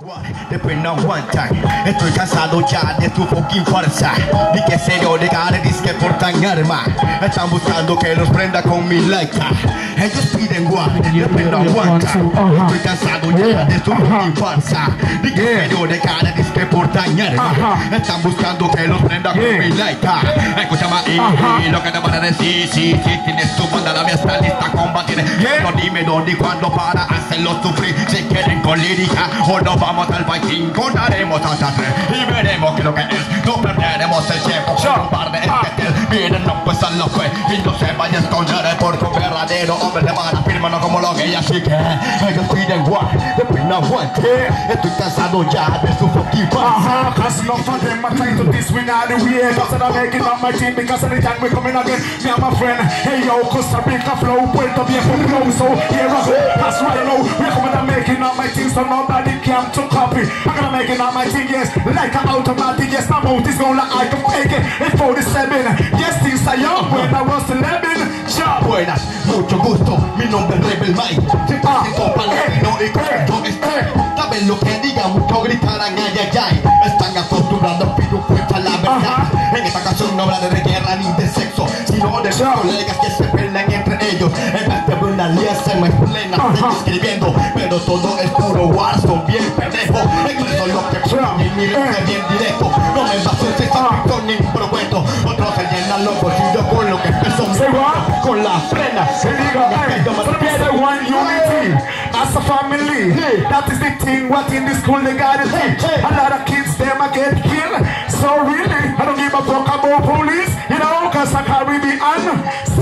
Depende on one time. Estoy cansado ya de tu fucking farsa. Di que serio de cara, dis que portan arma. Están buscando que los prenda con mi laica. Ellos piden one, depende on one time. Estoy cansado ya de tu fucking farsa. Di que serio de cara, dis que portan arma. Están buscando que los prenda con mi laica. Escúchame ahí, lo que te van a decir. Si tienes tu banda, la mía está lista a combatir. No dime dónde y cuándo para hacerlo sufrir. Si quieren con lírica o no vamos al Viking, contaremos hasta 3 y veremos que lo que es. No perderemos el tiempo con un par de esquetes. Miren, no pues a lo fue y no se vaya a esconder porque un verdadero hombre de mala firma no como lo que ella. Así que ellos piden one, the pin of one. Estoy cansado ya de su fucking fan. Cause enough of them are trying to diss me now the way. Cause I'm making up my team because anytime we coming again, me and my friend. Hey yo, Costa Rica flow, Puerto Viejo flow. So here I go, that's right now. We're coming and making up my team so nobody can to copy. I'm gonna make it on my thing, yes, like an automatic, yes, my mouth is gonna I can make it. It's 47, yes, things are young when I was 11. Chao. Buenas, mucho gusto, mi nombre es Rebel Mike. Siempre siento paladino y correcto estoy. Saben lo que digan, mucho gritarán ay ay ay. Están acostumbrados a pirupuesta la verdad. En esta canción no habla de guerra ni de sexo, sino de colegas que se pelean entre ellos. En vez de una alianza me plena, estoy escribiendo, pero todo es puro Warzone, bien pendejo. Eso es lo que suena y mi mente bien directo. No me baso en sexo, ni propuesto. Otros se llenan los bolsillos con lo que empezó con la frena. Se diga, together one unity as a family. That is the thing. What in the school they gotta teach. A lot of kids them a get killed. So really, I don't give a fuck about police. You know, cause I carry the on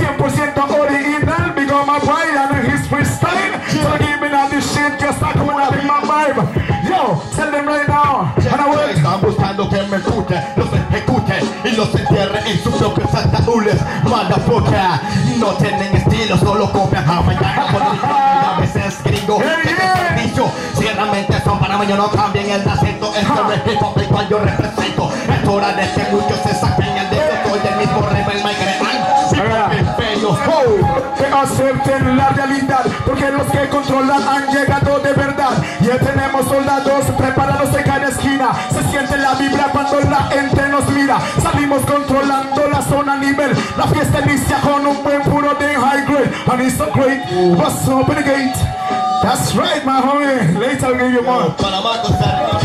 100% original. Big on my boy and his freestyle. So give me all this shit just like coming up in my vibe. Yo, tell them right now. And I will. Están buscando que me escuche, los ejecute y los entierre en sus propios ataúdes. Motherfucker, no tienen estilo, solo copian a mañana. A veces gringo, servicio. Si realmente son panameños, no cambien el acento. Este es el cual yo represento. Es hora de que muchos se saquen el dedo. Soy del mismo Rebel Mike. Que acepten la realidad, porque los que controlan han llegado de verdad. Ya tenemos soldados preparados en cada esquina. Se siente la vibra cuando la gente nos mira. Salimos controlando la zona a nivel. La fiesta inicia con un buen puro de high grade. And it's so great, what's open the gate. That's right, my homie. Later I'll give you more. Panamá, Costa Rica.